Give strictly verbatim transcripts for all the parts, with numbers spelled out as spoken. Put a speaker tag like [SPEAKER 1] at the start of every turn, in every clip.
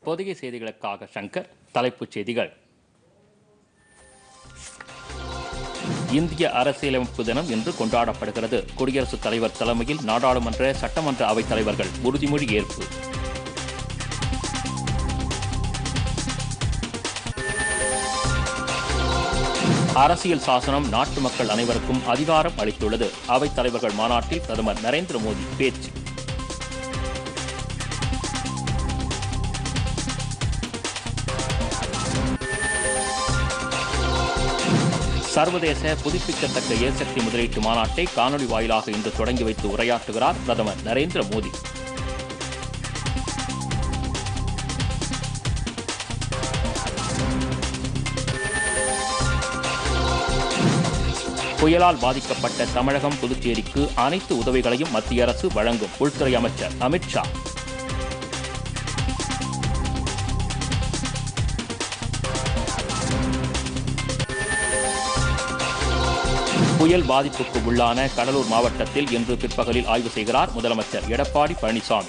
[SPEAKER 1] பொதிகை செய்திகளுக்காக சங்கர். தலைப்புச் செய்திகள். இந்திய அரசியலமைப்பு தினம் இன்று கொண்டாடப்படுகிறது. குடியரசுத் தலைவர் தலைமையில் நாடாளுமன்ற சட்டமன்ற அவைத் தலைவர்கள் உறுதிமொழி ஏற்பு. அரசியல் சாசனம் நாட்டு மக்கள் அனைவருக்கும் அதிகாரம் அளித்துள்ளது. அவைத் தலைவர்கள் மாநாட்டில் பிரதமர் நரேந்திர மோடி பேச்சு. சர்வதேச புதுப்பிக்கத்தக்க எரிசக்தி முதலீட்டு மாநாட்டை காணொலி வாயிலாக இன்று தொடங்கி வைத்து உரையாற்றுகிறார் பிரதமர் நரேந்திர மோடி. புயலால் பாதிக்கப்பட்ட தமிழகம் புதுச்சேரிக்கு அனைத்து உதவிகளையும் மத்திய அரசு வழங்கும் உள்துறை அமைச்சர் அமித் ஷா. புயல் பாதிப்புக்கு உள்ளான கடலூர் மாவட்டத்தில் இன்று பிற்பகலில் ஆய்வு செய்கிறார் முதலமைச்சர் எடப்பாடி பழனிசாமி.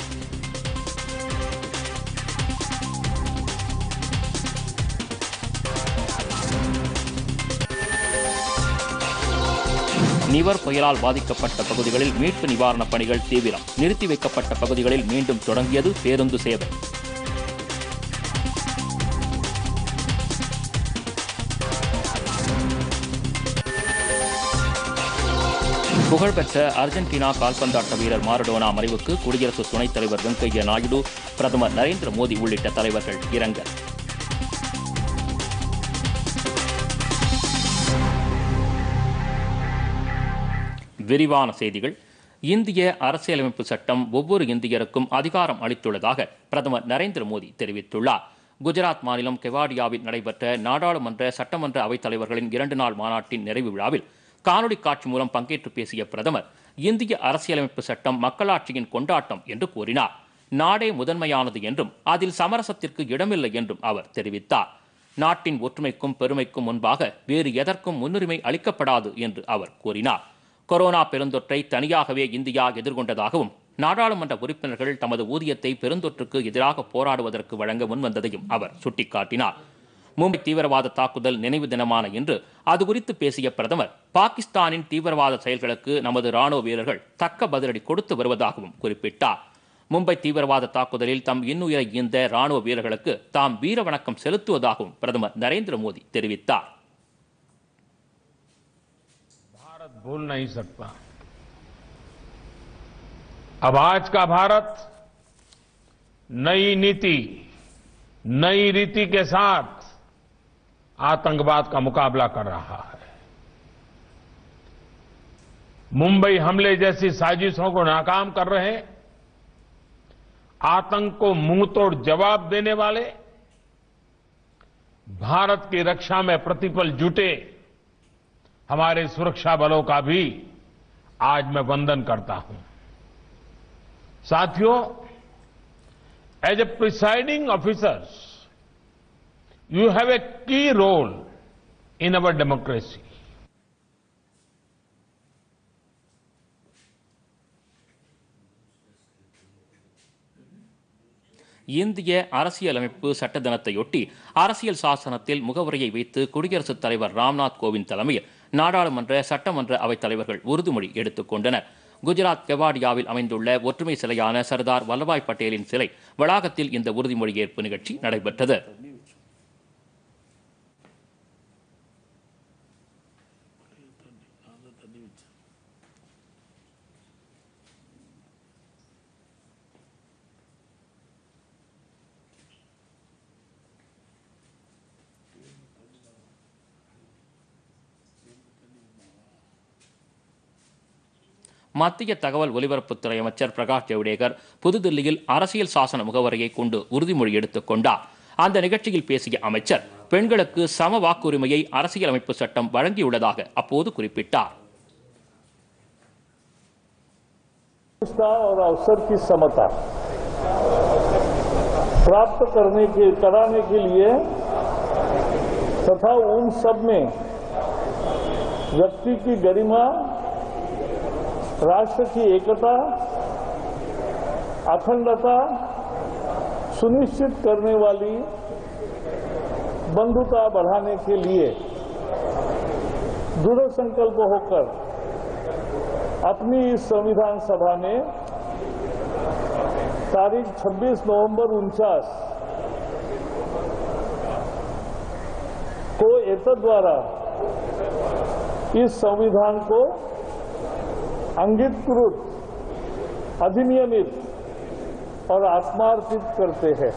[SPEAKER 1] நிவர் புயலால் பாதிக்கப்பட்ட பகுதிகளில் மீட்பு நிவாரணப் பணிகள் தீவிரம். நிறுத்தி வைக்கப்பட்ட பகுதிகளில் மீண்டும் தொடங்கியது பேருந்து சேவை. புகழ்பெற்ற அர்ஜென்டினா கால்பந்தாட்ட வீரர் மாரடோனா மறைவுக்கு குடியரசு துணைத் தலைவர் வெங்கையா நாயுடு, பிரதமர் நரேந்திர மோடி உள்ளிட்ட தலைவர்கள் இரங்கல். விரிவான செய்திகள். இந்திய அரசியலமைப்பு சட்டம் ஒவ்வொரு இந்தியருக்கும் அதிகாரம் அளித்துள்ளதாக பிரதமர் நரேந்திர மோடி தெரிவித்துள்ளார். குஜராத் மாநிலம் கெவாடியாவில் நடைபெற்ற நாடாளுமன்ற சட்டமன்ற அவைத் தலைவர்களின் இரண்டு நாள் மாநாட்டின் நிறைவு விழாவில் காணொலி காட்சி மூலம் பங்கேற்று பேசிய பிரதமர் இந்திய அரசியலமைப்பு சட்டம் மக்களாட்சியின் கொண்டாட்டம் என்று கூறினார். நாடே முதன்மையானது என்றும் அதில் சமரசத்திற்கு இடமில்லை என்றும் அவர் தெரிவித்தார். நாட்டின் ஒற்றுமைக்கும் பெருமைக்கும் முன்பாக வேறு எதற்கும் முன்னுரிமை அளிக்கப்படாது என்று அவர் கூறினார். கொரோனா பெருந்தொற்றை தனியாகவே இந்தியா எதிர்கொண்டதாகவும் நாடாளுமன்ற உறுப்பினர்கள் தமது ஊதியத்தை பெருந்தொற்றுக்கு எதிராக போராடுவதற்கு வழங்க முன்வந்ததையும் அவர் சுட்டிக்காட்டினார். மும்பை தீவிரவாத தாக்குதல் நினைவு தினமான இன்று அது குறித்து பேசிய பிரதமர் பாகிஸ்தானின் தீவிரவாத செயல்களுக்கு நமது ராணுவ வீரர்கள் தக்க பதிலடி கொடுத்து வருவதாகவும் குறிப்பிட்டார். மும்பை தீவிரவாத தாக்குதலில் தம் இன்னுயிரை ஈந்த ராணுவ வீரர்களுக்கு தாம் வீர வணக்கம் செலுத்துவதாகவும் பிரதமர் நரேந்திர மோடி தெரிவித்தார்.
[SPEAKER 2] भारत भूल नहीं सकता। अब आज का भारत नई नीति, नई रीति के साथ आतंकवाद का मुकाबला कर रहा है। मुंबई हमले जैसी साजिशों को नाकाम कर रहे, आतंक को मुंहतोड़ जवाब देने वाले, भारत की रक्षा में प्रतिपल जुटे हमारे सुरक्षा बलों का भी आज मैं वंदन करता हूं। साथियों, as a presiding officers, you have a key role in our democracy.
[SPEAKER 1] இந்திய அரசியலமைப்பு சட்ட தினத்தையொட்டி அரசியல் சாசனத்தில் முகவுரையை வைத்து குடியரசுத் தலைவர் ராம்நாத் கோவிந்த் தலைமையில் நாடாளுமன்ற சட்டமன்ற அவைத் தலைவர்கள் உறுதிமொழி எடுத்துக் கொண்டனர். குஜராத் கெவாடியாவில் அமைந்துள்ள ஒற்றுமை சிலையான சர்தார் வல்லபாய் பட்டேலின் சிலை வளாகத்தில் இந்த உறுதிமொழி ஏற்பு நிகழ்ச்சி நடைபெற்றது. மத்திய தகவல் ஒலிபரப்புத்துறை அமைச்சர் பிரகாஷ் ஜவடேகர் புதுதில்லியில் அரசியல் சாசன முகவரையை கொண்டு உறுதிமொழி எடுத்துக் கொண்டார். அந்த நிகழ்ச்சியில் பேசிய அமைச்சர் பெண்களுக்கு சம வாக்குரிமையை அரசியலமைப்பு சட்டம் வழங்கியுள்ளதாக அப்போது குறிப்பிட்டார்.
[SPEAKER 3] और अवसर की समता प्राप्त करने के कराने के लिए तथा उन सब में व्यक्ति की गरिमा, राष्ट्र की एकता, अखंडता, सुनिश्चित करने वाली बंधुता बढ़ाने के लिए दृढ़ संकल्प होकर अपनी इस संविधान सभा में तारीख छब्बीस नवंबर उनचास को एतद द्वारा इस संविधान को अंगीकृत, अधिनियमित और आत्मार्पित करते हैं.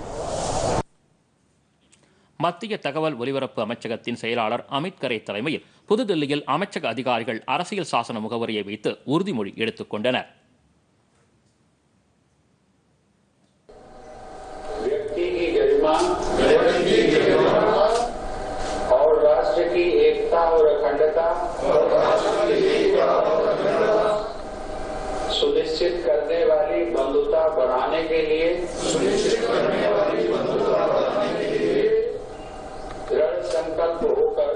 [SPEAKER 1] மத்திய தகவல் ஒலிபரப்பு அமைச்சகத்தின் செயலாளர் அமித் கரே தலைமையில் புதுதில்லியில் அமைச்சக அதிகாரிகள் அரசியல் சாசன முகவரியை வைத்து உறுதிமொழி எடுத்துக் கொண்டனர்.
[SPEAKER 4] व्यक्ति की गरिमा और राष्ट्र की एकता और अखंडता सुनिश्चित करने वाली बंधुता बढ़ाने के लिए दृढ़ संकल्प होकर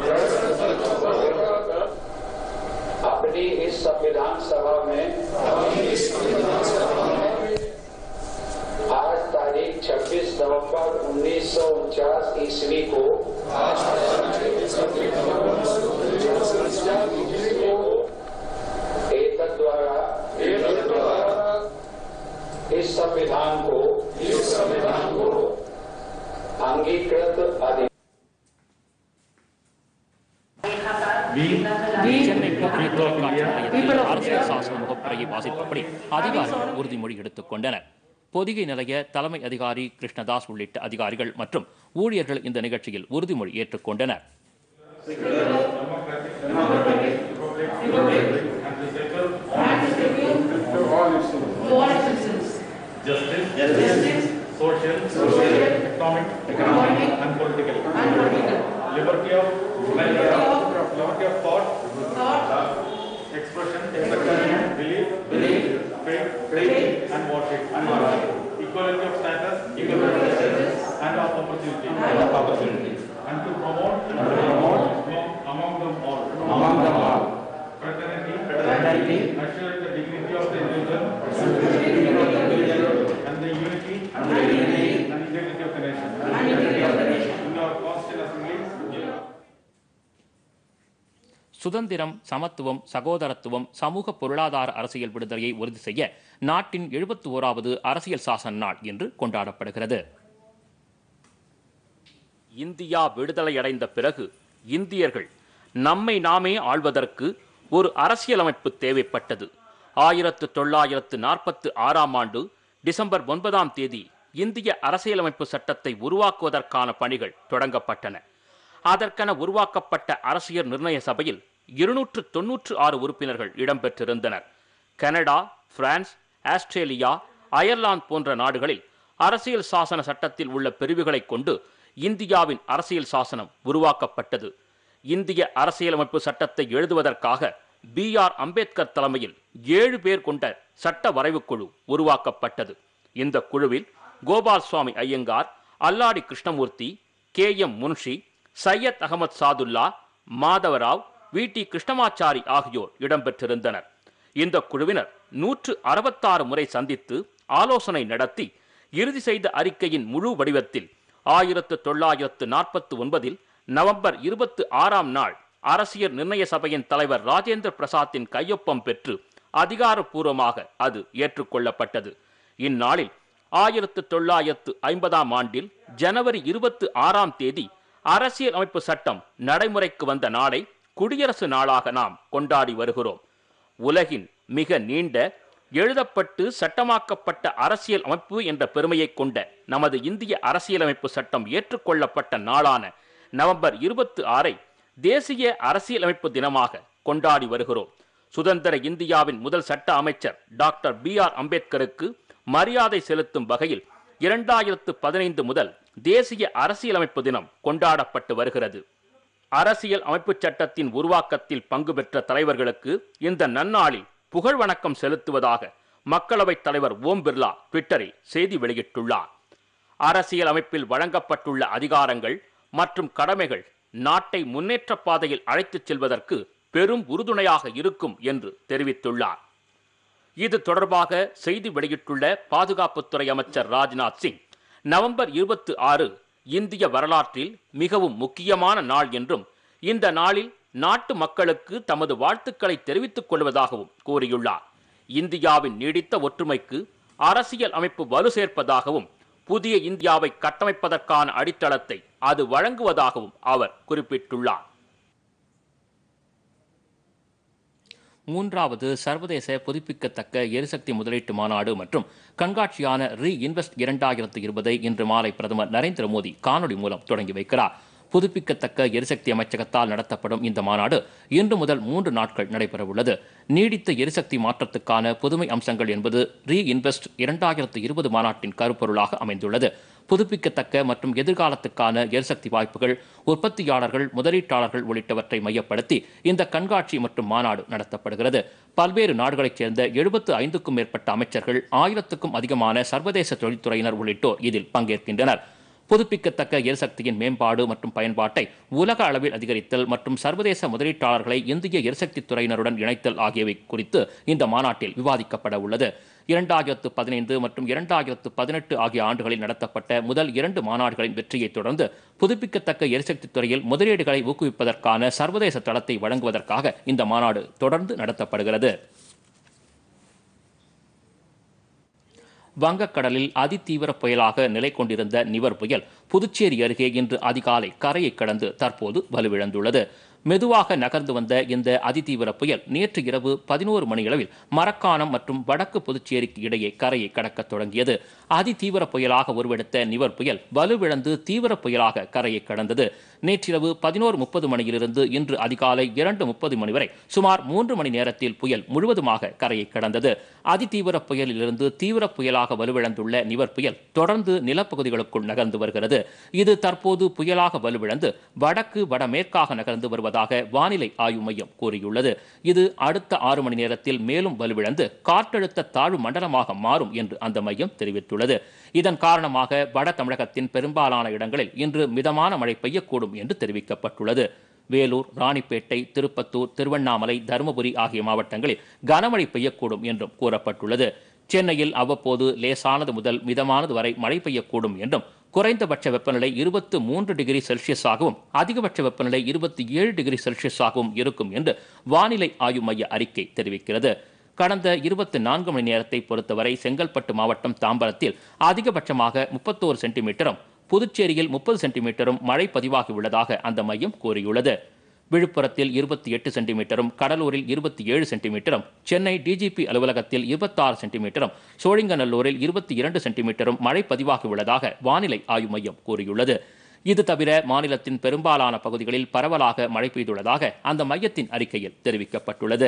[SPEAKER 4] अपनी इस संविधान सभा में आज तारीख छब्बीस नवंबर उन्नीस सौ उनचास ईस्वी को एतद द्वारा इस संविधान को अंगीकृत अधिनियम
[SPEAKER 1] சென்னை புதுமை தொலைக்காட்சி நிலையத்தில் அரசியல் சாசன முகப்புரையை வாசித்தபடி அதிகாரிகள் உறுதிமொழி எடுத்துக் கொண்டனர். பொதிகை நிலைய தலைமை அதிகாரி கிருஷ்ணதாஸ் உள்ளிட்ட அதிகாரிகள் மற்றும் ஊழியர்கள் இந்த நிகழ்ச்சியில் உறுதிமொழி ஏற்றுக் கொண்டனர்.
[SPEAKER 5] liberty of liberty of thought, thought, expression, expression, belief, belief, faith, faith, and worship, and worship. Equality of status, equality of status, and of opportunity, and of opportunity, and to promote, and to promote among them all, among them all, fraternity, fraternity, assuring the dignity of the individual, and the unity, and the unity, and integrity of the nation, and integrity of the nation. In our Constitutional Assembly.
[SPEAKER 1] சுதந்திரம், சமத்துவம், சகோதரத்துவம், சமூக பொருளாதார அரசியல் விடுதலையை உறுதி செய்ய நாட்டின் எழுபத்தி ஓராவது அரசியல் சாசன நாள் இன்று கொண்டாடப்படுகிறது. இந்தியா விடுதலையடைந்த பிறகு இந்தியர்கள் நம்மை நாமே ஆள்வதற்கு ஒரு அரசியலமைப்பு தேவைப்பட்டது. ஆயிரத்து தொள்ளாயிரத்து நாற்பத்தி ஆறாம் ஆண்டு டிசம்பர் ஒன்பதாம் தேதி இந்திய அரசியலமைப்பு சட்டத்தை உருவாக்குவதற்கான பணிகள் தொடங்கப்பட்டன. அதற்கென உருவாக்கப்பட்ட அரசியல் நிர்ணய சபையில் இருநூற்று தொன்னூற்று ஆறு உறுப்பினர்கள் இடம்பெற்றிருந்தனர். கனடா, பிரான்ஸ், ஆஸ்திரேலியா, அயர்லாந்து போன்ற நாடுகளில் அரசியல் சாசன சட்டத்தில் உள்ள பிரிவுகளை கொண்டு இந்தியாவின் அரசியல் சாசனம் உருவாக்கப்பட்டது. இந்திய அரசியலமைப்பு சட்டத்தை எழுதுவதற்காக பி ஆர் அம்பேத்கர் தலைமையில் ஏழு பேர் கொண்ட சட்ட வரைவுக்குழு உருவாக்கப்பட்டது. இந்த குழுவில் Gopal Swami Iyengar, Alladi Krishnamurthy, K M Munshi, Syed Ahmed Saadulla, Madhavrao, V T Krishnamachari ஆகியோர் இடம்பெற்றிருந்தனர். இந்த குழுவினர் நூற்று அறுபத்தாறு முறை சந்தித்து ஆலோசனை நடத்தி இறுதி செய்த அறிக்கையின் முழு வடிவத்தில் ஆயிரத்து தொள்ளாயிரத்து நாற்பத்தி ஒன்பதில் நவம்பர் இருபத்தி ஆறாம் நாள் அரசியல் நிர்ணய சபையின் தலைவர் ராஜேந்திர பிரசாத்தின் கையொப்பம் பெற்று அதிகாரப்பூர்வமாக அது ஏற்றுக்கொள்ளப்பட்டது. இந்நாளில் ஆயிரத்து தொள்ளாயிரத்து ஐம்பதாம் ஆண்டில் ஜனவரி இருபத்தி ஆறாம் தேதி அரசியல் அமைப்பு சட்டம் நடைமுறைக்கு வந்த நாளை குடியரசு நாளாக நாம் கொண்டாடி வருகிறோம். உலகின் மிக நீண்ட எழுதப்பட்டு சட்டமாக்கப்பட்ட அரசியல் அமைப்பு என்ற பெருமையை கொண்ட நமது இந்திய அரசியலமைப்பு சட்டம் ஏற்றுக்கொள்ளப்பட்ட நாளான நவம்பர் இருபத்தி ஆறை தேசிய அரசியலமைப்பு தினமாக கொண்டாடி வருகிறோம். சுதந்திர இந்தியாவின் முதல் சட்ட அமைச்சர் டாக்டர் பி ஆர் அம்பேத்கருக்கு மரியாதை செலுத்தும் வகையில் இரண்டாயிரத்து பதினைந்து முதல் தேசிய அரசியலமைப்பு தினம் கொண்டாடப்பட்டு வருகிறது. அரசியல் அமைப்பு சட்டத்தின் உருவாக்கத்தில் பங்கு பெற்ற தலைவர்களுக்கு இந்த நன்னாளில் புகழ் வணக்கம் செலுத்துவதாக மக்களவைத் தலைவர் ஓம் பிர்லா ட்விட்டரில் செய்தி வெளியிட்டுள்ளார். அரசியல் அமைப்பில் வழங்கப்பட்டுள்ள அதிகாரங்கள் மற்றும் கடமைகள் நாட்டை முன்னேற்ற பாதையில் அழைத்துச் செல்வதற்கு பெரும் உறுதுணையாக இருக்கும் என்று தெரிவித்துள்ளார். இது தொடர்பாக செய்தி வெளியிட்டுள்ள பாதுகாப்புத்துறை அமைச்சர் ராஜ்நாத் சிங், நவம்பர் இருபத்தி ஆறு இந்திய வரலாற்றில் மிகவும் முக்கியமான நாள் என்றும் இந்த நாளில் நாட்டு மக்களுக்கு தமது வாழ்த்துக்களை தெரிவித்துக் கொள்வதாகவும் கூறியுள்ளார். இந்தியாவின் நீடித்த ஒற்றுமைக்கு அரசியல் அமைப்பு வலு சேர்ப்பதாகவும் புதிய இந்தியாவை கட்டமைப்பதற்கான அடித்தளத்தை அது வழங்குவதாகவும் அவர் குறிப்பிட்டுள்ளார். மூன்றாவது சர்வதேச புதுப்பிக்கத்தக்க எரிசக்தி முதலீட்டு மாநாடு மற்றும் கண்காட்சியான ரீ இன்வெஸ்ட் இரண்டாயிரத்து இருபதை இன்று மாலை பிரதமர் நரேந்திர மோடி காணொலி மூலம் தொடங்கி வைக்கிறார். புதுப்பிக்கத்தக்க எரிசக்தி அமைச்சகத்தால் நடத்தப்படும் இந்த மாநாடு இன்று முதல் மூன்று நாட்கள் நடைபெறவுள்ளது. நீடித்த எரிசக்தி மாற்றத்துக்கான புதுமை அம்சங்கள் என்பது ரீ இன்வெஸ்ட் இரண்டாயிரத்து இருபது மாநாட்டின் கருப்பொருளாக அமைந்துள்ளது. புதுப்பிக்கத்தக்க மற்றும் எதிர்காலத்துக்கான எரிசக்தி வாய்ப்புகள், உற்பத்தியாளர்கள், முதலீட்டாளர்கள் உள்ளிட்டவற்றை மையப்படுத்தி இந்த கண்காட்சி மற்றும் மாநாடு நடத்தப்படுகிறது. பல்வேறு நாடுகளைச் சேர்ந்த எழுபத்து ஐந்துக்கும் மேற்பட்ட அமைச்சர்கள், ஆயிரத்துக்கும் அதிகமான சர்வதேச தொழில்துறையினர் உள்ளிட்டோர் இதில் பங்கேற்கின்றனர். புதுப்பிக்கத்தக்க எரிசக்தியின் மேம்பாடு மற்றும் பயன்பாட்டை உலக அளவில் அதிகரித்தல் மற்றும் சர்வதேச முதலீட்டாளர்களை இந்திய எரிசக்தி துறையினருடன் இணைத்தல் ஆகியவை குறித்து இந்த மாநாட்டில் விவாதிக்கப்பட உள்ளது. இரண்டாயிரத்து பதினைந்து மற்றும் இரண்டாயிரத்து பதினெட்டு ஆகிய ஆண்டுகளில் நடத்தப்பட்ட முதல் இரண்டு மாநாடுகளின் வெற்றியை தொடர்ந்து புதுப்பிக்கத்தக்க எரிசக்தி துறையில் முதலீடுகளை ஊக்குவிப்பதற்கான சர்வதேச தளத்தை வழங்குவதற்காக இந்த மாநாடு தொடர்ந்து நடத்தப்படுகிறது. வங்கக்கடலில் அதிதீவிர புயலாக நிலை கொண்டிருந்த நிவர் புயல் புதுச்சேரி அருகே இன்று அதிகாலை கரையை கடந்து தற்போது வலுவிழந்துள்ளது. மெதுவாக நகர்ந்து வந்த இந்த அதிதீவிர புயல் நேற்று இரவு பதினோரு மணியளவில் மரக்காணம் மற்றும் வடக்கு புதுச்சேரிக்கு இடையே கரையை கடக்க தொடங்கியது. அதிதீவிர புயலாக உருவெடுத்த நிவர் புயல் வலுவிழந்து தீவிர புயலாக கரையை கடந்தது. நேற்றிரவு பதினோரு முப்பது மணியிலிருந்து இன்று அதிகாலை இரண்டு முப்பது மணி வரை சுமார் மூன்று மணி நேரத்தில் புயல் முழுவதுமாக கரையை கடந்தது. அதிதீவிர புயலிலிருந்து தீவிர புயலாக வலுவிழந்துள்ள நிவர் புயல் தொடர்ந்து நிலப்பகுதிகளுக்குள் நகர்ந்து வருகிறது. இது தற்போது புயலாக வலுவிழந்து வடக்கு வடமேற்காக நகர்ந்து வருவதாக வானிலை ஆய்வு மையம் கூறியுள்ளது. இது அடுத்த ஆறு மணி நேரத்தில் மேலும் வலுவிழந்து காற்றழுத்த தாழ்வு மண்டலமாக மாறும் என்று அந்த மையம் தெரிவித்துள்ளது. இதன் காரணமாக வட தமிழகத்தின் பெரும்பாலான இடங்களில் இன்று மிதமான மழை பெய்யக்கூடும் என்று தெரிவிக்கப்பட்டுள்ளது. வேலூர், ராணிப்பேட்டை, திருப்பத்தூர், திருவண்ணாமலை, தருமபுரி ஆகிய மாவட்டங்களில் கனமழை பெய்யக்கூடும் என்றும் கூறப்பட்டுள்ளது. சென்னையில் அவ்வப்போது லேசானது முதல் மிதமானது வரை மழை பெய்யக்கூடும் என்றும் குறைந்தபட்ச வெப்பநிலை இருபத்தி மூன்று டிகிரி செல்சியஸாகவும் அதிகபட்ச வெப்பநிலை இருபத்தி ஏழு டிகிரி செல்சியஸாகவும் இருக்கும் என்று வானிலை ஆய்வு மைய அறிக்கை தெரிவிக்கிறது. கடந்த இருபத்தி நான்கு மணி நேரத்தை பொறுத்தவரை செங்கல்பட்டு மாவட்டம் தாம்பரத்தில் அதிகபட்சமாக முப்பத்தோரு சென்டிமீட்டரும் புதுச்சேரியில் முப்பது சென்டிமீட்டரும் மழை பதிவாகியுள்ளதாக அந்த மையம் கூறியுள்ளது. விழுப்புரத்தில் இருபத்தி எட்டு சென்டிமீட்டரும், கடலூரில் இருபத்தி ஏழு சென்டிமீட்டரும், சென்னை டிஜிபி அலுவலகத்தில் இருபத்தாறு சென்டிமீட்டரும், சோழிங்கநல்லூரில் இருபத்தி இரண்டு சென்டிமீட்டரும் மழை பதிவாகியுள்ளதாக வானிலை ஆய்வு மையம் கூறியுள்ளது. இது தவிர மாநிலத்தின் பெரும்பாலான பகுதிகளில் பரவலாக மழை பெய்துள்ளதாக அந்த மையத்தின் அறிக்கையில் தெரிவிக்கப்பட்டுள்ளது.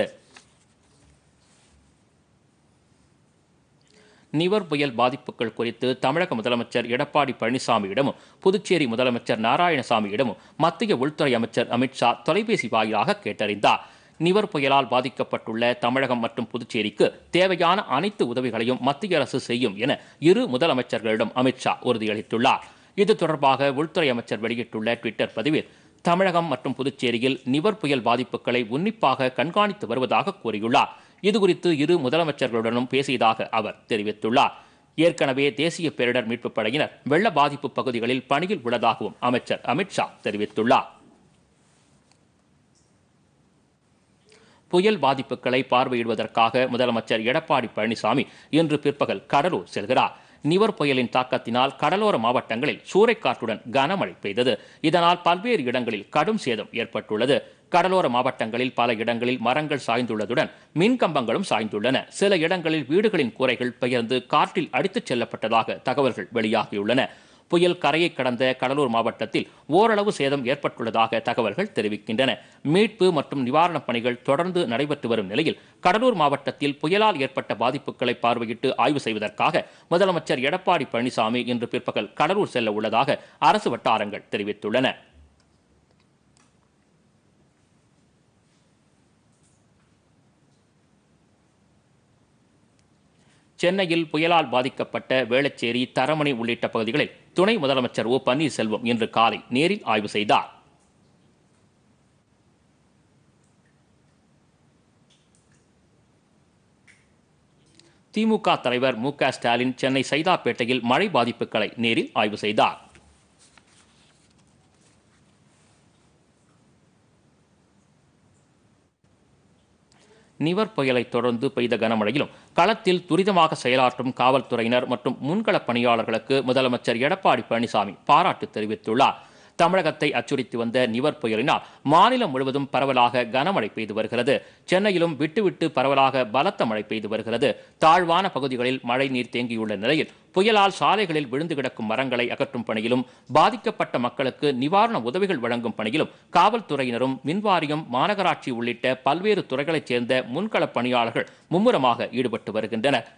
[SPEAKER 1] நிவர் புயல் பாதிப்புகள் குறித்து தமிழக முதலமைச்சர் எடப்பாடி பழனிசாமியிடமும் புதுச்சேரி முதலமைச்சர் நாராயணசாமியிடமும் மத்திய உள்துறை அமைச்சர் அமித்ஷா தொலைபேசி வாயிலாக கேட்டறிந்தார். நிவர் புயலால் பாதிக்கப்பட்டுள்ள தமிழகம் மற்றும் புதுச்சேரிக்கு தேவையான அனைத்து உதவிகளையும் மத்திய அரசு செய்யும் என இரு முதலமைச்சர்களிடம் அமித்ஷா உறுதியளித்துள்ளார். இது தொடர்பாக உள்துறை அமைச்சர் வெளியிட்டுள்ள ட்விட்டர் பதிவில் தமிழகம் மற்றும் புதுச்சேரியில் நிவர் புயல் பாதிப்புகளை உன்னிப்பாக கண்காணித்து வருவதாக கூறியுள்ளார். இதுகுறித்து இரு முதலமைச்சர்களுடனும் பேசியதாக அவர் தெரிவித்துள்ளார். ஏற்கனவே தேசிய பேரிடர் மீட்புப் படையினர் வெள்ள பாதிப்பு பகுதிகளில் பணியில் உள்ளதாகவும் அமைச்சர் அமித்ஷா தெரிவித்துள்ளார். புயல் பாதிப்புகளை பார்வையிடுவதற்காக முதலமைச்சர் எடப்பாடி பழனிசாமி இன்று பிற்பகல் கடலூர் செல்கிறார். நிவர் புயலின் தாக்கத்தினால் கடலோர மாவட்டங்களில் சூறைக்காற்றுடன் கனமழை பெய்தது. இதனால் பல்வேறு இடங்களில் கடும் சேதம் ஏற்பட்டுள்ளது. கடலோர மாவட்டங்களில் பல இடங்களில் மரங்கள் சாய்ந்துள்ளதுடன் மின் கம்பங்களும் சாய்ந்துள்ளன. சில இடங்களில் வீடுகளின் கூரைகள் பெயர்ந்து காற்றில் அடித்துச் செல்லப்பட்டதாக தகவல்கள் வெளியாகியுள்ளன. புயல் கரையை கடந்த கடலூர் மாவட்டத்தில் ஓரளவு சேதம் ஏற்பட்டுள்ளதாக தகவல்கள் தெரிவிக்கின்றன. மீட்பு மற்றும் நிவாரணப் பணிகள் தொடர்ந்து நடைபெற்று வரும் நிலையில் கடலூர் மாவட்டத்தில் புயலால் ஏற்பட்ட பாதிப்புகளை பார்வையிட்டு ஆய்வு செய்வதற்காக முதலமைச்சர் எடப்பாடி பழனிசாமி இன்று பிற்பகல் கடலூர் செல்ல உள்ளதாக அரசு வட்டாரங்கள் தெரிவித்துள்ளன. சென்னையில் புயலால் பாதிக்கப்பட்ட வேளச்சேரி, தரமணி உள்ளிட்ட பகுதிகளில் துணை முதலமைச்சர் ஓ பன்னீர்செல்வம் இன்று காலை நேரில் ஆய்வு செய்தார். திமுக தலைவர் மு க ஸ்டாலின் சென்னை சைதாப்பேட்டையில் மழை பாதிப்புகளை நேரில் ஆய்வு செய்தார். நிவர் புயலை தொடர்ந்து பெய்த கனமழையிலும் களத்தில் துரிதமாக செயலாற்றும் காவல்துறையினர் மற்றும் முன்களப் பணியாளர்களுக்கு முதலமைச்சர் எடப்பாடி பழனிசாமி பாராட்டு தெரிவித்துள்ளார். தமிழகத்தை அச்சுறுத்தி வந்த நிவர் புயலினால் மாநிலம் முழுவதும் பரவலாக கனமழை பெய்து வருகிறது. சென்னையிலும் விட்டுவிட்டு பரவலாக பலத்த மழை பெய்து வருகிறது. தாழ்வான பகுதிகளில் மழை நீர் தேங்கியுள்ள நிலையில் புயலால் சாலைகளில் விழுந்து கிடக்கும் மரங்களை அகற்றும் பணியிலும் பாதிக்கப்பட்ட மக்களுக்கு நிவாரண உதவிகள் வழங்கும் பணியிலும் காவல்துறையினரும் மின்வாரியம், மாநகராட்சி உள்ளிட்ட பல்வேறு துறைகளைச் சேர்ந்த முன்களப் பணியாளர்கள் மும்முரமாக ஈடுபட்டு வருகின்றனர்.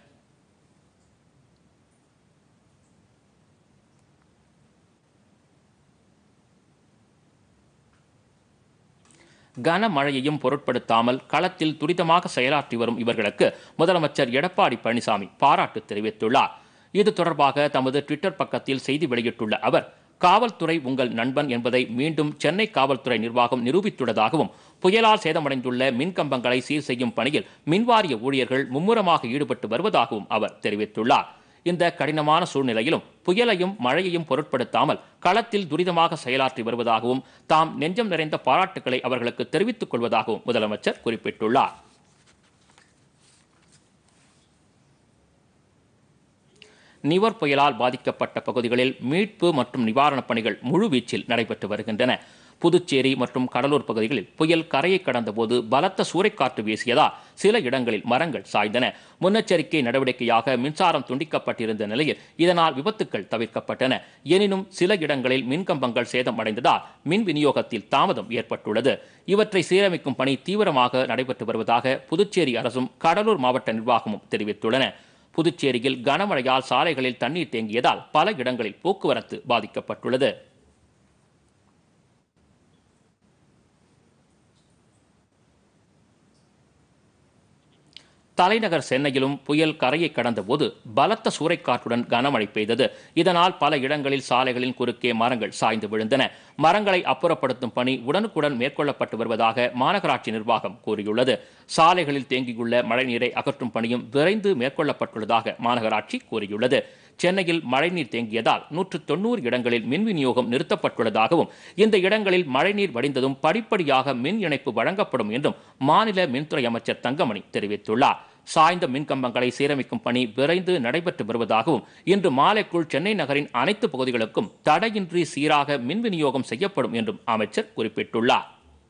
[SPEAKER 1] கனமழையையும் பொருட்படுத்தாமல் களத்தில் துரிதமாக செயலாற்றி வரும் இவர்களுக்கு முதலமைச்சர் எடப்பாடி பழனிசாமி பாராட்டு தெரிவித்துள்ளார். இது தொடர்பாக தமது ட்விட்டர் பக்கத்தில் செய்தி வெளியிட்டுள்ள அவர், காவல்துறை உங்கள் நண்பன் என்பதை மீண்டும் சென்னை காவல்துறை நிர்வாகம் நிரூபித்துள்ளதாகவும், புயலால் சேதமடைந்துள்ள மின்கம்பங்களை சீர் செய்யும் பணியில் மின்வாரிய ஊழியர்கள் மும்முரமாக ஈடுபட்டு வருவதாகவும் அவர் தெரிவித்துள்ளார். இந்த கடினமான சூழ்நிலையிலும் புயலையும் மழையையும் பொருட்படுத்தாமல் களத்தில் துரிதமாக செயலாற்றி வருவதாகவும் தாம் நெஞ்சம் நிறைந்த பாராட்டுக்களை அவர்களுக்கு தெரிவித்துக் கொள்வதாகவும் முதலமைச்சர் குறிப்பிட்டுள்ளார். நிவர் புயலால் பாதிக்கப்பட்ட பகுதிகளில் மீட்பு மற்றும் நிவாரணப் பணிகள் முழுவீச்சில் நடைபெற்று வருகின்றன. புதுச்சேரி மற்றும் கடலூர் பகுதிகளில் புயல் கரையை கடந்தபோது பலத்த சூறைக்காற்று வீசியதால் சில இடங்களில் மரங்கள் சாய்ந்தன. முன்னெச்சரிக்கை நடவடிக்கையாக மின்சாரம் துண்டிக்கப்பட்டிருந்த நிலையில் இதனால் விபத்துக்கள் தவிர்க்கப்பட்டன. எனினும் சில இடங்களில் மின்கம்பங்கள் சேதம் அடைந்ததால் மின் விநியோகத்தில் தாமதம் ஏற்பட்டுள்ளது. இவற்றை சீரமைக்கும் பணி தீவிரமாக நடைபெற்று வருவதாக புதுச்சேரி அரசும் கடலூர் மாவட்ட நிர்வாகமும் தெரிவித்துள்ளன. புதுச்சேரியில் கனமழையால் சாலைகளில் தண்ணீர் தேங்கியதால் பல இடங்களில் போக்குவரத்து பாதிக்கப்பட்டுள்ளது. தலைநகர் சென்னையிலும் புயல் கரையை கடந்தபோது பலத்த சூறைக்காற்றுடன் கனமழை பெய்தது. இதனால் பல இடங்களில் சாலைகளின் குறுக்கே மரங்கள் சாய்ந்து விழுந்தன. மரங்களை அப்புறப்படுத்தும் பணி உடனுக்குடன் மேற்கொள்ளப்பட்டு வருவதாக மாநகராட்சி நிர்வாகம் கூறியுள்ளது. சாலைகளில் தேங்கியுள்ள மழைநீரை அகற்றும் பணியும் விரைந்து மேற்கொள்ளப்பட்டுள்ளதாக மாநகராட்சி கூறியுள்ளது. சென்னையில் மழைநீர் தேங்கியதால் நூற்று தொன்னூறு இடங்களில் மின் விநியோகம் நிறுத்தப்பட்டுள்ளதாகவும், இந்த இடங்களில் மழைநீர் வடிந்ததும் படிப்படியாக மின் இணைப்பு வழங்கப்படும் என்றும் மாநில மின்துறை அமைச்சர் தங்கமணி தெரிவித்துள்ளார். சாய்ந்த மின்கம்பங்களை சீரமைக்கும் பணி விரைந்து நடைபெற்று வருவதாகவும், இன்று மாலைக்குள் சென்னை நகரின் அனைத்து பகுதிகளுக்கும் தடையின்றி சீராக மின் விநியோகம் செய்யப்படும் என்றும் அமைச்சர் குறிப்பிட்டுள்ளார்.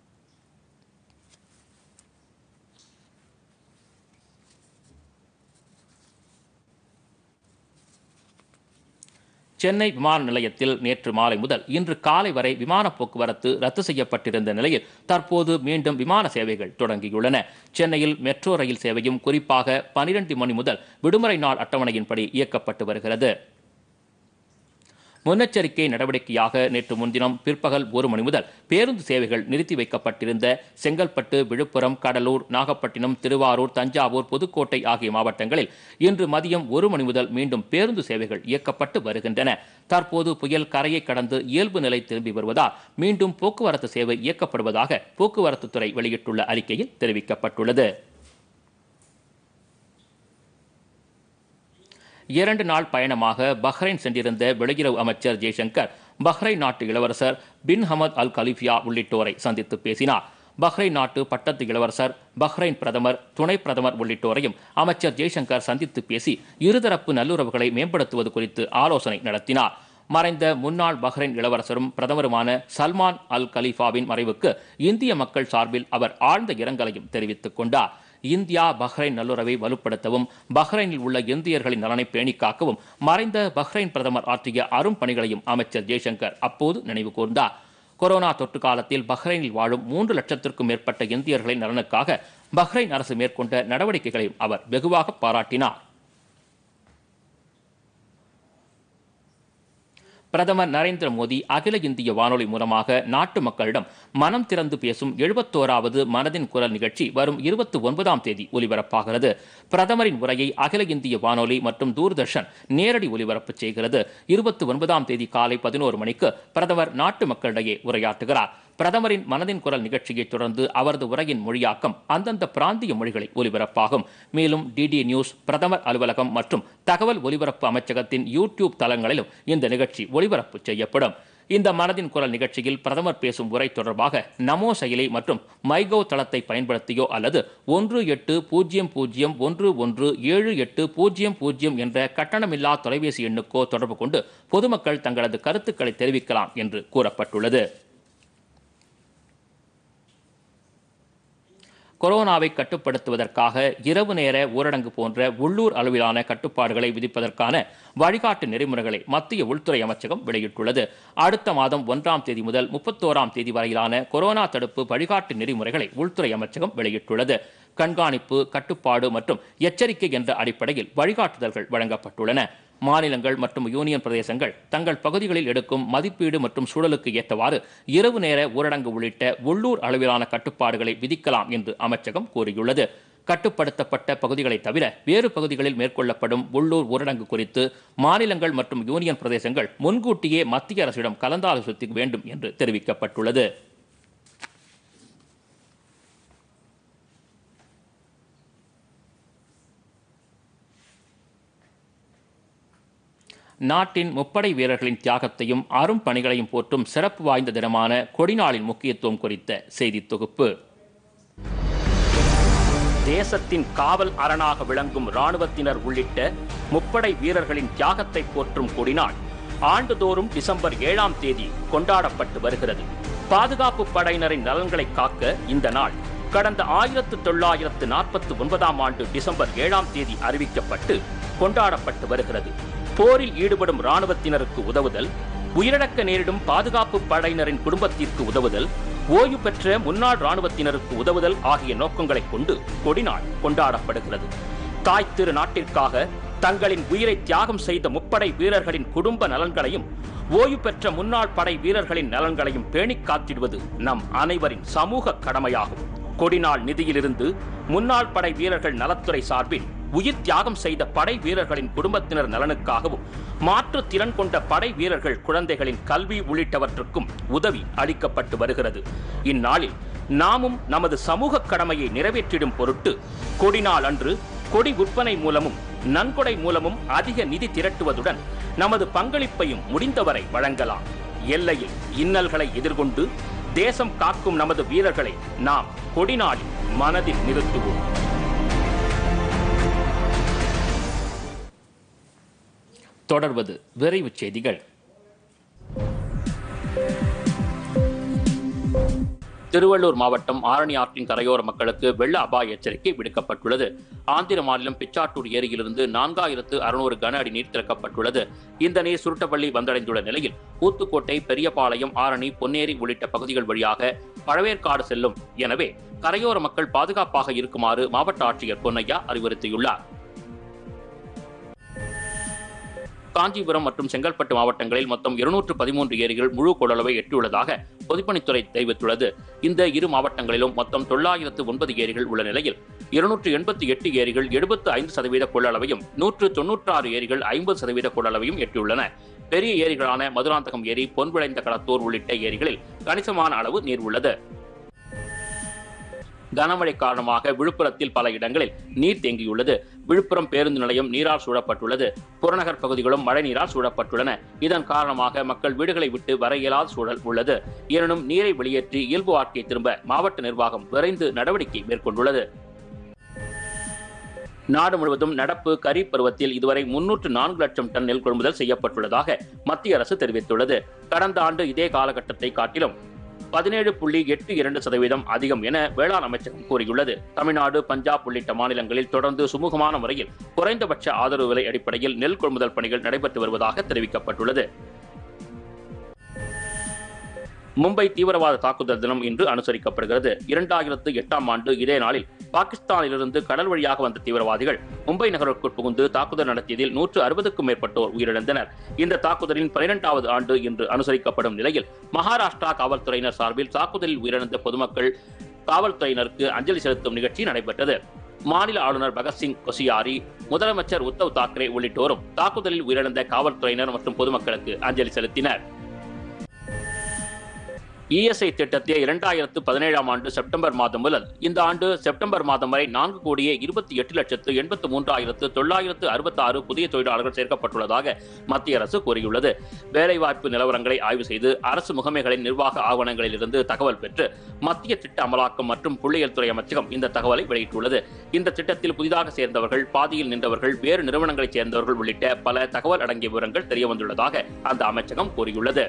[SPEAKER 1] சென்னை விமான நிலையத்தில் நேற்று மாலை முதல் இன்று காலை வரை விமான போக்குவரத்து ரத்து செய்யப்பட்டிருந்த நிலையில் தற்போது மீண்டும் விமான சேவைகள் தொடங்கியுள்ளன. சென்னையில் மெட்ரோ ரயில் சேவையும் குறிப்பாக பனிரெண்டு மணி முதல் விடுமுறை நாள் அட்டவணையின்படி இயக்கப்பட்டு வருகிறது. முன்னெச்சரிக்கை நடவடிக்கையாக நேற்று முன்தினம் பிற்பகல் ஒரு மணி முதல் பேருந்து சேவைகள் நிறுத்தி வைக்கப்பட்டிருந்த செங்கல்பட்டு, விழுப்புரம், கடலூர், நாகப்பட்டினம், திருவாரூர், தஞ்சாவூர், புதுக்கோட்டை ஆகிய மாவட்டங்களில் இன்று மதியம் ஒரு மணி முதல் மீண்டும் பேருந்து சேவைகள் இயக்கப்பட்டு வருகின்றன. தற்போது புயல் கரையை கடந்து இயல்பு நிலை திரும்பி வருவதால் மீண்டும் போக்குவரத்து சேவை இயக்கப்படுவதாக போக்குவரத்துத்துறை வெளியிட்டுள்ள அறிக்கையில் தெரிவிக்கப்பட்டுள்ளது. இரண்டு நாள் பயணமாக பஹ்ரைன் சென்றிருந்த வெளியுறவு அமைச்சர் ஜெய்சங்கர் பஹ்ரைன் நாட்டு இளவரசர் பின் ஹமத் அல் கலிஃபியா உள்ளிட்டோரை சந்தித்து பேசினார். பஹ்ரைன் நாட்டு பட்டத்து இளவரசர், பஹ்ரைன் பிரதமர், துணை பிரதமர் உள்ளிட்டோரையும் அமைச்சர் ஜெய்சங்கர் சந்தித்து பேசி இருதரப்பு நல்லுறவுகளை மேம்படுத்துவது குறித்து ஆலோசனை நடத்தினார். மறைந்த முன்னாள் பஹ்ரைன் இளவரசரும் பிரதமருமான சல்மான் அல் கலீஃபாவின் மறைவுக்கு இந்திய மக்கள் சார்பில் அவர் ஆழ்ந்த இரங்கலையும் தெரிவித்துக் கொண்டார். இந்தியா பஹ்ரைன் நல்லுறவை வலுப்படுத்தவும், பஹ்ரைனில் உள்ள இந்தியர்களின் நலனை பேணி காக்கவும் மறைந்த பஹ்ரைன் பிரதமர் ஆற்றிய அரும் பணிகளையும் அமைச்சர் ஜெய்சங்கர் அப்போது நினைவு கூர்ந்தார். கொரோனா தொற்று காலத்தில் பஹ்ரைனில் வாழும் மூன்று லட்சத்திற்கும் மேற்பட்ட இந்தியர்களின் நலனுக்காக பஹ்ரைன் அரசு மேற்கொண்ட நடவடிக்கைகளையும் அவர் வெகுவாக பாராட்டினார். பிரதமர் நரேந்திர மோடி அகில இந்திய வானொலி மூலமாக நாட்டு மக்களிடம் மனம் திறந்து பேசும் எழுபத்தோராவது மனதின் குரல் நிகழ்ச்சி வரும் இருபத்தி ஒன்பதாம் தேதி ஒலிபரப்பாகிறது. பிரதமரின் உரையை அகில இந்திய வானொலி மற்றும் தூர்தர்ஷன் நேரடி ஒலிபரப்பு செய்கிறது. இருபத்தி ஒன்பதாம் தேதி காலை பதினோரு மணிக்கு பிரதமர் நாட்டு மக்களிடையே உரையாற்றுகிறார். பிரதமரின் மனதின் குரல் நிகழ்ச்சியை தொடர்ந்து அவரது உரையின் மொழியாக்கம் அந்தந்த பிராந்திய மொழிகளில் ஒலிபரப்பாகும். மேலும் டிடி நியூஸ், பிரதமர் அலுவலகம் மற்றும் தகவல் ஒலிபரப்பு அமைச்சகத்தின் யூடியூப் தளங்களிலும் இந்த நிகழ்ச்சி ஒளிபரப்பு செய்யப்படும். இந்த மனதின் குரல் நிகழ்ச்சியில் பிரதமர் பேசும் உரை தொடர்பாக நமோ செயலி மற்றும் மைகவ் தளத்தை பயன்படுத்தியோ அல்லது ஒன்று எட்டு பூஜ்ஜியம் பூஜ்ஜியம் ஒன்று ஒன்று ஏழு எட்டு பூஜ்ஜியம் பூஜ்ஜியம் என்ற கட்டணமில்லா தொலைபேசி எண்ணுக்கோ தொடர்பு கொண்டு பொதுமக்கள் தங்களது கருத்துக்களை தெரிவிக்கலாம் என்று கூறப்பட்டுள்ளது. கொரோனாவை கட்டுப்படுத்துவதற்காக இரவு நேர ஊரடங்கு போன்ற உள்ளூர் அளவிலான கட்டுப்பாடுகளை விதிப்பதற்கான வழிகாட்டு நெறிமுறைகளை மத்திய உள்துறை அமைச்சகம் வெளியிட்டுள்ளது. அடுத்த மாதம் ஒன்றாம் தேதி முதல் முப்பத்தோராம் தேதி வரையிலான கொரோனா தடுப்பு வழிகாட்டு நெறிமுறைகளை உள்துறை அமைச்சகம் வெளியிட்டுள்ளது. கண்காணிப்பு, கட்டுப்பாடு மற்றும் எச்சரிக்கை என்ற அடிப்படையில் வழிகாட்டுதல்கள் வழங்கப்பட்டுள்ளன. மாநிலங்கள் மற்றும் யூனியன் பிரதேசங்கள் தங்கள் பகுதிகளில் எடுக்கும் மதிப்பீடு மற்றும் சூழலுக்கு ஏற்றவாறு இரவு நேர ஊரடங்கு உள்ளிட்ட உள்ளூர் அளவிலான கட்டுப்பாடுகளை விதிக்கலாம் என்று அமைச்சகம் கூறியுள்ளது. கட்டுப்படுத்தப்பட்ட பகுதிகளை தவிர வேறு பகுதிகளில் மேற்கொள்ளப்படும் உள்ளூர் ஊரடங்கு குறித்து மாநிலங்கள் மற்றும் யூனியன் பிரதேசங்கள் முன்கூட்டியே மத்திய அரசிடம் கலந்தாலோசிக்க வேண்டும் என்று தெரிவிக்கப்பட்டுள்ளது. நாட்டின் முப்படை வீரர்களின் தியாகத்தையும் அரும் பணிகளையும் போற்றும் சிறப்பு வாய்ந்த தினமான கொடிநாளின் முக்கியத்துவம் குறித்த செய்தி தொகுப்பு. தேசத்தின் காவல் அரணாக விளங்கும் இராணுவத்தினர் உள்ளிட்ட முப்படை வீரர்களின் தியாகத்தை போற்றும் கொடிநாள் ஆண்டுதோறும் டிசம்பர் ஏழாம் தேதி கொண்டாடப்பட்டு வருகிறது. பாதுகாப்பு படையினரின் நலன்களை காக்க இந்த நாள் கடந்த ஆயிரத்து தொள்ளாயிரத்து நாற்பத்தி ஒன்பதாம் ஆண்டு டிசம்பர் ஏழாம் தேதி அறிவிக்கப்பட்டு கொண்டாடப்பட்டு வருகிறது. போரில் ஈடுபடும் இராணுவத்தினருக்கு உதவுதல், உயிரிழக்க நேரிடும் பாதுகாப்பு படையினரின் குடும்பத்திற்கு உதவுதல், ஓய்வு பெற்ற முன்னாள் இராணுவத்தினருக்கு உதவுதல் ஆகிய நோக்கங்களை கொண்டு கொடிநாள் கொண்டாடப்படுகிறது. தாய் திரு நாட்டிற்காக தங்களின் உயிரை தியாகம் செய்த முப்படை வீரர்களின் குடும்ப நலன்களையும் ஓய்வு பெற்ற முன்னாள் படை வீரர்களின் நலன்களையும் பேணிக் காத்திடுவது நம் அனைவரின் சமூக கடமையாகும். கொடிநாள் நிதியிலிருந்து முன்னாள் படை வீரர்கள் நலத்துறை சார்பில் உயிர் தியாகம் செய்த படை வீரர்களின் குடும்பத்தினர் நலனுக்காகவும் மாற்று திறன் கொண்ட படை வீரர்கள் குழந்தைகளின் கல்வி உள்ளிட்டவற்றுக்கும் உதவி அளிக்கப்பட்டு வருகிறது. இந்நாளில் நாமும் நமது சமூக கடமையை நிறைவேற்றிடும் பொருட்டு கொடிநாள் அன்று கொடி விற்பனை மூலமும் நன்கொடை மூலமும் அதிக நிதி திரட்டுவதுடன் நமது பங்களிப்பையும் முடிந்தவரை வழங்கலாம். எல்லையில் இன்னல்களை எதிர்கொண்டு தேசம் காக்கும் நமது வீரர்களை நாம் கொடிநாளில் மனதில் நிறுத்துவோம். தொடர்வது விரைவு செய்திகள். திருவள்ளூர் மாவட்டம் ஆரணி ஆற்றின் கரையோர மக்களுக்கு வெள்ள அபாய எச்சரிக்கை விடுக்கப்பட்டுள்ளது. ஆந்திர மாநிலம் பிச்சாட்டூர் ஏரியிலிருந்து நான்காயிரத்து அறுநூறு கன அடி நீர் திறக்கப்பட்டுள்ளது. இந்த நீர் சுருட்டப்பள்ளி வந்தடைந்துள்ள நிலையில் ஊத்துக்கோட்டை, பெரியபாளையம், ஆரணி, பொன்னேரி உள்ளிட்ட பகுதிகள் வழியாக பழவேற்காடு செல்லும். எனவே கரையோர மக்கள் பாதுகாப்பாக இருக்குமாறு மாவட்ட ஆட்சியர் பொன்னையா அறிவுறுத்தியுள்ளார். காஞ்சிபுரம் மற்றும் செங்கல்பட்டு மாவட்டங்களில் மொத்தம் இருநூற்று பதிமூன்று ஏரிகள் முழு கொள்ளளவை எட்டியுள்ளதாக பொதுப்பணித்துறை தெரிவித்துள்ளது. இந்த இரு மாவட்டங்களிலும் மொத்தம் தொள்ளாயிரத்து ஒன்பது ஏரிகள் உள்ள நிலையில் இருநூற்று எண்பத்தி எட்டு ஏரிகள் எழுபத்து ஐந்து சதவீத கொள்ளளவையும் நூற்று தொன்னூற்று ஆறு ஏரிகள் ஐம்பது சதவீத கொள்ளளவையும் எட்டியுள்ளன. பெரிய ஏரிகளான மதுராந்தகம் ஏரி, பொன்விளைந்த களத்தூர் உள்ளிட்ட ஏரிகளில் கணிசமான அளவு நீர் உள்ளது. கனமழை காரணமாக விழுப்புரத்தில் பல இடங்களில் நீர் தேங்கியுள்ளது. விழுப்புரம் பேருந்து நிலையம் நீரால் சூழப்பட்டுள்ளது. புறநகர் பகுதிகளும் மழை நீரால் சூழப்பட்டுள்ளன. இதன் காரணமாக மக்கள் வீடுகளை விட்டு வர இயலாத சூழல் உள்ளது. எனினும் நீரை வெளியேற்றி இயல்பு வாழ்க்கை திரும்ப மாவட்ட நிர்வாகம் விரைந்து நடவடிக்கை மேற்கொண்டுள்ளது. நாடு முழுவதும் நடப்பு கரீப் பருவத்தில் இதுவரை முன்னூற்று நான்கு லட்சம் டன் நெல் கொள்முதல் செய்யப்பட்டுள்ளதாக மத்திய அரசு தெரிவித்துள்ளது. கடந்த ஆண்டு இதே காலகட்டத்தை காட்டிலும் பதினேழு புள்ளி எட்டு இரண்டு சதவீதம் அதிகம் என வேளாண் அமைச்சகம் கூறியுள்ளது. தமிழ்நாடு, பஞ்சாப் உள்ளிட்ட மாநிலங்களில் தொடர்ந்து சுமூகமான முறையில் குறைந்தபட்ச ஆதரவு விலை அடிப்படையில் நெல் கொள்முதல் பணிகள் நடைபெற்று வருவதாக தெரிவிக்கப்பட்டுள்ளது. மும்பை தீவிரவாத தாக்குதல் தினம் இன்று அனுசரிக்கப்படுகிறது. இரண்டாயிரத்து எட்டாம் ஆண்டு இதே நாளில் பாகிஸ்தானிலிருந்து கடல் வழியாக வந்த தீவிரவாதிகள் மும்பை நகருக்குள் புகுந்து தாக்குதல் நடத்தியதில் நூற்று அறுபதுக்கும் மேற்பட்டோர் உயிரிழந்தனர். இந்த தாக்குதலின் பனிரெண்டாவது ஆண்டு இன்று அனுசரிக்கப்படும் நிலையில் மகாராஷ்டிரா காவல்துறையினர் சார்பில் தாக்குதலில் உயிரிழந்த பொதுமக்கள் காவல்துறையினருக்கு அஞ்சலி செலுத்தும் நிகழ்ச்சி நடைபெற்றது. மாநில ஆளுநர் பகத்சிங் கொசியாரி, முதலமைச்சர் உத்தவ் தாக்கரே உள்ளிட்டோரும் தாக்குதலில் உயிரிழந்த காவல்துறையினர் மற்றும் பொதுமக்களுக்கு அஞ்சலி செலுத்தினர். இஎஸ்ஐ திட்டத்தை இரண்டாயிரத்து பதினேழாம் ஆண்டு செப்டம்பர் மாதம் முதல் இந்த ஆண்டு செப்டம்பர் மாதம் வரை நான்கு கோடியே இருபத்தி எட்டு லட்சத்து எண்பத்து மூன்றாயிரத்து தொள்ளாயிரத்து அறுபத்தி ஆறு புதிய தொழிலாளர்கள் சேர்க்கப்பட்டுள்ளதாக மத்திய அரசு கூறியுள்ளது. வேலைவாய்ப்பு நிலவரங்களை ஆய்வு செய்து அரசு முகமைகளின் நிர்வாக ஆவணங்களில் இருந்து தகவல் பெற்று மத்திய திட்ட அமலாக்கம் மற்றும் புள்ளியியல் துறை அமைச்சகம் இந்த தகவலை வெளியிட்டுள்ளது. இந்த திட்டத்தில் புதிதாக சேர்ந்தவர்கள், பாதியில் நின்றவர்கள், வேறு நிறுவனங்களைச் சேர்ந்தவர்கள் உள்ளிட்ட பல தகவல் அடங்கிய விவரங்கள் தெரியவந்துள்ளதாக அந்த அமைச்சகம் கூறியுள்ளது.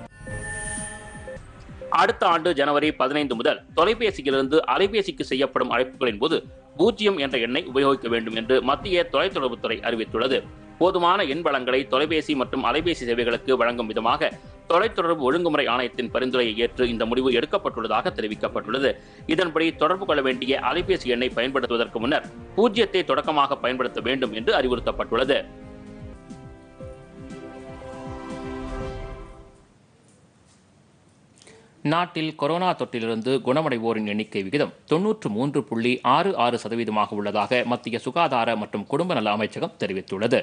[SPEAKER 1] அடுத்த ஆண்டு ஜனவரி பதினைந்து முதல் தொலைபேசியிலிருந்து அலைபேசிக்கு செய்யப்படும் அழைப்புகளின் போது பூஜ்ஜியம் என்ற எண்ணை உபயோகிக்க வேண்டும் என்று மத்திய தொலைத்தொடர்புத்துறை அறிவித்துள்ளது. போதுமான எண் வளங்களை தொலைபேசி மற்றும் அலைபேசி சேவைகளுக்கு வழங்கும் விதமாக தொலைத்தொடர்பு ஒழுங்குமுறை ஆணையத்தின் பரிந்துரையை ஏற்று இந்த முடிவு எடுக்கப்பட்டுள்ளதாக தெரிவிக்கப்பட்டுள்ளது. இதன்படி தொடர்பு கொள்ள வேண்டிய அலைபேசி எண்ணை பயன்படுத்துவதற்கு முன்னர் பூஜ்ஜியத்தை தொடக்கமாக பயன்படுத்த வேண்டும் என்று அறிவுறுத்தப்பட்டுள்ளது. நாட்டில் கொரோனா தொற்றிலிருந்து குணமடைவோரின் எண்ணிக்கை விகிதம் தொன்னூற்று மூன்று புள்ளி ஆறு ஆறு சதவீதமாக உள்ளதாக மத்திய சுகாதார மற்றும் குடும்ப நல அமைச்சகம் தெரிவித்துள்ளது.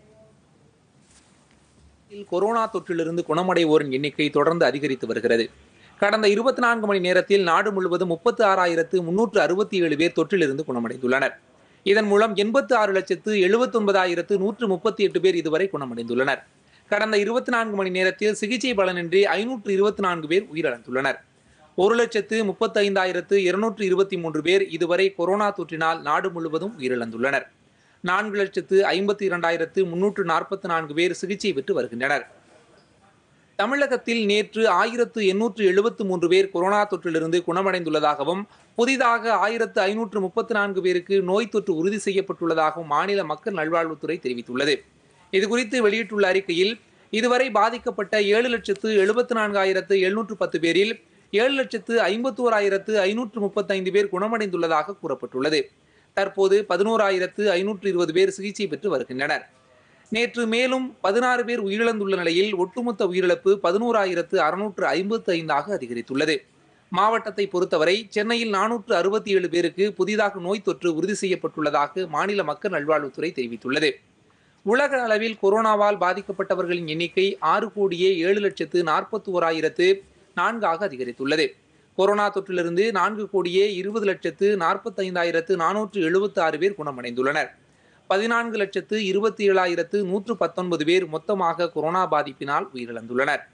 [SPEAKER 6] கொரோனா தொற்றிலிருந்து குணமடைவோரின் எண்ணிக்கை தொடர்ந்து அதிகரித்து வருகிறது. கடந்த இருபத்தி நான்கு மணி நேரத்தில் நாடு முழுவதும் முப்பத்தி ஆறாயிரத்து முன்னூற்று அறுபத்தி ஏழு பேர் தொற்றிலிருந்து குணமடைந்துள்ளனர். இதன் மூலம் எண்பத்தி ஆறு லட்சத்து எழுபத்தி ஒன்பதாயிரத்து நூற்று முப்பத்தி எட்டு பேர் இதுவரை குணமடைந்துள்ளனர். கடந்த இருபத்தி நான்கு மணி நேரத்தில் சிகிச்சை பலனின்றி ஐநூற்று இருபத்தி நான்கு பேர் உயிரிழந்துள்ளனர். ஒரு லட்சத்து முப்பத்தி ஐந்தாயிரத்து இருநூற்று இருபத்தி மூன்று பேர் இதுவரை கொரோனா தொற்றினால் நாடு முழுவதும் உயிரிழந்துள்ளனர். நான்கு லட்சத்து ஐம்பத்தி இரண்டாயிரத்து முன்னூற்று நாற்பத்தி நான்கு பேர் சிகிச்சை பெற்று வருகின்றனர். தமிழகத்தில் நேற்று ஆயிரத்து எண்ணூற்று எழுபத்து மூன்று பேர் கொரோனா தொற்றிலிருந்து குணமடைந்துள்ளதாகவும் புதிதாக ஆயிரத்து ஐநூற்று முப்பத்தி நான்கு பேருக்கு நோய் தொற்று உறுதி செய்யப்பட்டுள்ளதாகவும் மாநில மக்கள் நல்வாழ்வுத்துறை தெரிவித்துள்ளது. இதுகுறித்து வெளியிட்டுள்ள அறிக்கையில் இதுவரை பாதிக்கப்பட்ட ஏழு லட்சத்து எழுபத்தி நான்காயிரத்து எழுநூற்று பத்து பேரில் ஏழு லட்சத்து ஐம்பத்தி ஓராயிரத்து ஐநூற்று முப்பத்தி ஐந்து பேர் குணமடைந்துள்ளதாக கூறப்பட்டுள்ளது. தற்போது பதினோராயிரத்து ஐநூற்று இருபது பேர் சிகிச்சை பெற்று வருகின்றனர். நேற்று மேலும் பதினாறு பேர் உயிரிழந்துள்ள நிலையில் ஒட்டுமொத்த உயிரிழப்பு பதினோராயிரத்து அறுநூற்று ஐம்பத்தி ஐந்தாக அதிகரித்துள்ளது. மாவட்டத்தை பொறுத்தவரை சென்னையில் நானூற்று அறுபத்தி ஏழு பேருக்கு புதிதாக நோய் தொற்று உறுதி செய்யப்பட்டுள்ளதாக மாநில மக்கள் நல்வாழ்வுத்துறை தெரிவித்துள்ளது. உலக அளவில் கொரோனாவால் பாதிக்கப்பட்டவர்களின் எண்ணிக்கை ஆறு கோடியே ஏழு லட்சத்து நாற்பத்தி ஓராயிரத்து நான்காக அதிகரித்துள்ளது. கொரோனா தொற்றிலிருந்து நான்கு கோடியே இருபது லட்சத்து நாற்பத்தி ஐந்தாயிரத்து நானூற்று எழுபத்தி ஆறு பேர் குணமடைந்துள்ளனர். பதினான்கு லட்சத்து இருபத்தி ஏழாயிரத்து நூற்று பத்தொன்பது பேர் மொத்தமாக கொரோனா பாதிப்பினால் உயிரிழந்துள்ளனர்.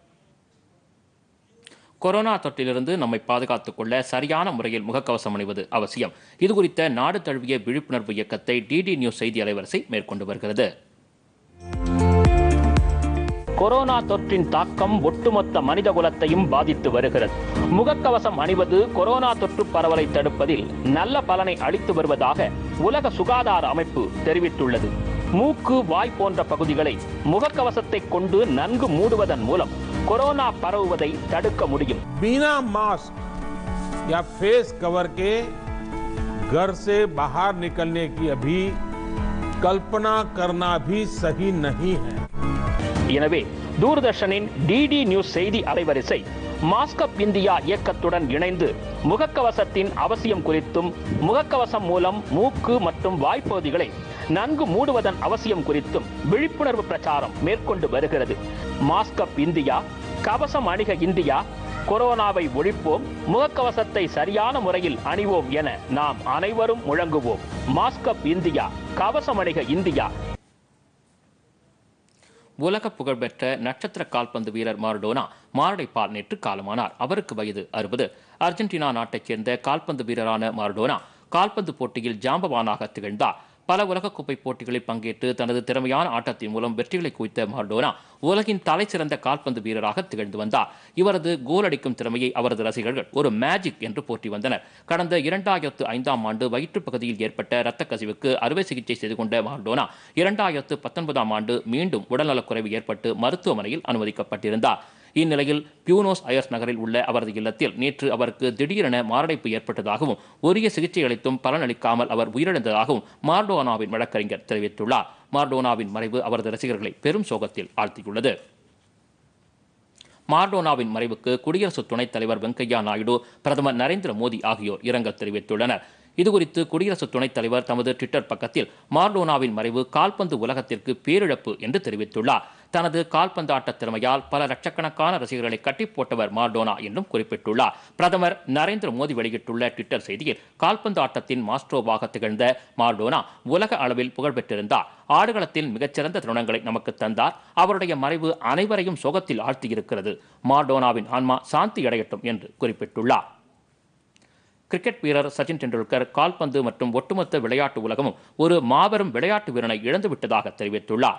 [SPEAKER 1] கொரோனா தொற்றிலிருந்து நம்மை பாதுகாத்துக் கொள்ள சரியான முறையில் முகக்கவசம் அணிவது அவசியம். இதுகுறித்த நாடு தழுவிய விழிப்புணர்வு இயக்கத்தை டிடி நியூஸ் செய்தி அலைவரிசை மேற்கொண்டு வருகிறது. கொரோனா தொற்றின் தாக்கம் ஒட்டுமொத்த மனித குலத்தையும் பாதித்து வருகிறது. முகக்கவசம் அணிவது கொரோனா தொற்று பரவலை தடுப்பதில் நல்ல பலனை அளித்து வருவதாக உலக சுகாதார அமைப்பு தெரிவித்துள்ளது. மூக்கு, வாய் போன்ற பகுதிகளை முகக்கவசத்தை கொண்டு நன்கு மூடுவதன் மூலம் कोरोना பரவுவதை தடுக்க முடியும்.
[SPEAKER 2] बिना मास्क या फेस कवर के घर से बाहर निकलने की अभी कल्पना करना भी सही नहीं है.
[SPEAKER 1] எனவே தூர்தர்ஷனின் டிடி நியூஸ் செய்தி அலைவரிசை மாஸ்க் அப் இந்தியா இயக்கத்துடன் இணைந்து முகக்கவசத்தின் அவசியம் குறித்தும் முகக்கவசம் மூலம் மூக்கு மற்றும் வாய்ப்பகுதிகளை நன்கு மூடுவதன் அவசியம் குறித்தும் விழிப்புணர்வு பிரச்சாரம் மேற்கொண்டு வருகிறது. மாஸ்க் அப் இந்தியா, கவசம் அணிக இந்தியா, கொரோனாவை ஒழிப்போம், முகக்கவசத்தை சரியான முறையில் அணிவோம் என நாம் அனைவரும் முழங்குவோம். மாஸ்க் அப் இந்தியா, கவசம் அணிக இந்தியா. உலக புகழ்பெற்ற நட்சத்திர கால்பந்து வீரர் மாரடோனா மாரடைப்பால் நேற்று காலமானார். அவருக்கு வயது அறுபது. அர்ஜென்டினா நாட்டைச் சேர்ந்த கால்பந்து வீரரான மாரடோனா கால்பந்து போட்டியில் ஜாம்பவானாக திகழ்ந்தார். பல உலகக்கோப்பை போட்டிகளில் பங்கேற்று தனது திறமையான ஆட்டத்தின் மூலம் வெற்றிகளை குவித்த மாரடோனா உலகின் தலை சிறந்த கால்பந்து வீரராக திகழ்ந்து வந்தார். இவரது கோல் அடிக்கும் திறமையை அவரது ரசிகர்கள் ஒரு மேஜிக் என்று போற்றி வந்தனர். கடந்த இரண்டாயிரத்து ஐந்தாம் ஆண்டு வயிற்றுப் பகுதியில் ஏற்பட்ட இரத்த கசிவுக்கு அறுவை சிகிச்சை செய்து கொண்ட மாரடோனா இரண்டாயிரத்து பத்தொன்பதாம் ஆண்டு மீண்டும் உடல்நலக்குறைவு ஏற்பட்டு மருத்துவமனையில் அனுமதிக்கப்பட்டிருந்தார். இந்நிலையில் பியூனோஸ் அயர்ஸ் நகரில் உள்ள அவரது இல்லத்தில் நேற்று அவருக்கு திடீரென மாரடைப்பு ஏற்பட்டதாகவும் உரிய சிகிச்சை அளித்தும் பலனளிக்காமல் அவர் உயிரிழந்ததாகவும் மாரடோனாவின் வழக்கறிஞர் தெரிவித்துள்ளார். மாரடோனாவின் மறைவு அவரது ரசிகர்களை பெரும் சோகத்தில் ஆழ்த்தியுள்ளது. மாரடோனாவின் மறைவுக்கு குடியரசு துணைத் தலைவர் வெங்கையா நாயுடு, பிரதமர் நரேந்திர மோடி ஆகியோர் இரங்கல் தெரிவித்துள்ளனர். இதுகுறித்து குடியரசு துணைத் தலைவர் தமது ட்விட்டர் பக்கத்தில் மார்டோனாவின் மறைவு கால்பந்து உலகத்திற்கு பேரிழப்பு என்று தெரிவித்துள்ளார். தனது கால்பந்தாட்ட திறமையால் பல லட்சக்கணக்கான ரசிகர்களை கட்டி போட்டவர் மார்டோனா என்றும் குறிப்பிட்டுள்ளார். பிரதமர் நரேந்திர மோடி வெளியிட்டுள்ள ட்விட்டர் செய்தியில் கால்பந்து ஆட்டத்தின் மாஸ்ட்ரோவாக திகழ்ந்த மார்டோனா உலக அளவில் புகழ்பெற்றிருந்தார். ஆடுகளத்தில் மிகச்சிறந்த தருணங்களை நமக்கு தந்தார். அவருடைய மறைவு அனைவரையும் சோகத்தில் ஆழ்த்தியிருக்கிறது. மார்டோனாவின் ஆன்மா சாந்தி அடையட்டும் என்று குறிப்பிட்டுள்ளார். கிரிக்கெட் வீரர் சச்சின் டெண்டுல்கர் கால்பந்து மற்றும் ஒட்டுமொத்த விளையாட்டு உலகமும் ஒரு மாபெரும் விளையாட்டு வீரனை இழந்துவிட்டதாக தெரிவித்துள்ளார்.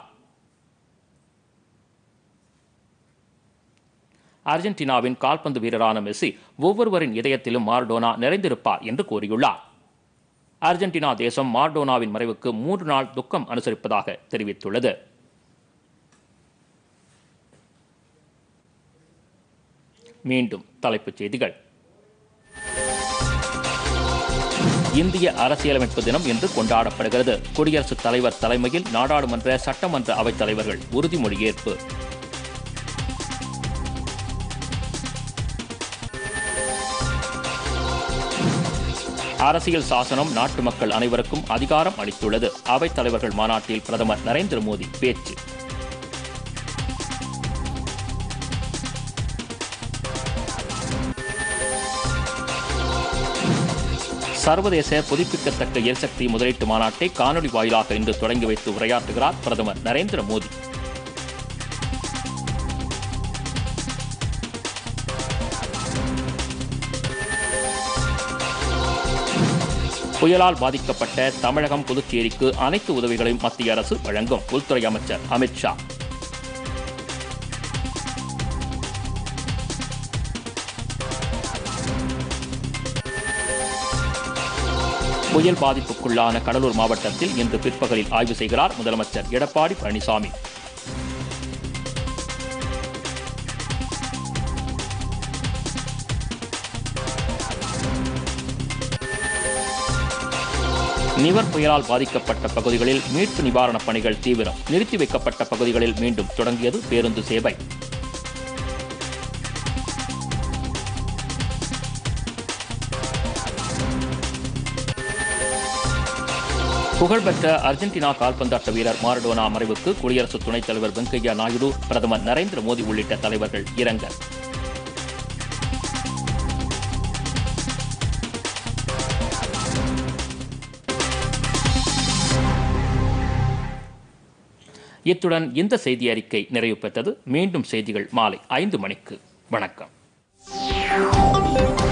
[SPEAKER 1] அர்ஜென்டினாவின் கால்பந்து வீரரான மெஸ்ஸி ஒவ்வொருவரின் இதயத்திலும் மார்டோனா நிறைந்திருப்பார் என்று கூறியுள்ளார். அர்ஜென்டினா தேசம் மார்டோனாவின் மறைவுக்கு மூன்று நாள் துக்கம் அனுசரிப்பதாக தெரிவித்துள்ளது. மீண்டும் தலைப்புச் செய்திகள். இந்திய அரசியலமைப்பு தினம் இன்று கொண்டாடப்படுகிறது. குடியரசுத் தலைவர் தலைமையில் நாடாளுமன்ற சட்டமன்ற அவைத் தலைவர்கள் உறுதிமொழி ஏற்பு. அரசியல் சாசனம் நாட்டு மக்கள் அனைவருக்கும் அதிகாரம் அளித்துள்ளது. அவைத் தலைவர்கள் மாநாட்டில் பிரதமர் நரேந்திர மோடி பேச்சு. சர்வதேச புதுப்பிக்கத்தக்க எரிசக்தி முதலீட்டு மாநாட்டை காணொலி வாயிலாக இன்று தொடங்கி வைத்து உரையாற்றுகிறார் பிரதமர் நரேந்திர மோடி. புயலால் பாதிக்கப்பட்ட தமிழகம் புதுச்சேரிக்கு அனைத்து உதவிகளையும் மத்திய அரசு வழங்கும் உள்துறை அமைச்சர் அமித் ஷா. புயல் பாதிப்புக்குள்ளான கடலூர் மாவட்டத்தில் இன்று பிற்பகலில் ஆய்வு செய்கிறார் முதலமைச்சர் எடப்பாடி பழனிசாமி. நிவர் புயலால் பாதிக்கப்பட்ட பகுதிகளில் மீட்பு நிவாரணப் பணிகள் தீவிரம். நிறுத்தி வைக்கப்பட்ட பகுதிகளில் மீண்டும் தொடங்கியது பேருந்து சேவை. புகழ்பெற்ற அர்ஜென்டினா கால்பந்தாட்ட வீரர் மாரடோனா மறைவுக்கு குடியரசு துணைத் தலைவர் வெங்கையா நாயுடு, பிரதமர் நரேந்திர மோடி உள்ளிட்ட தலைவர்கள் இரங்கல். இத்துடன் இந்த செய்தி அறிக்கை நிறைவு பெற்றது. மீண்டும் செய்திகள் மாலை ஐந்து மணிக்கு. வணக்கம்.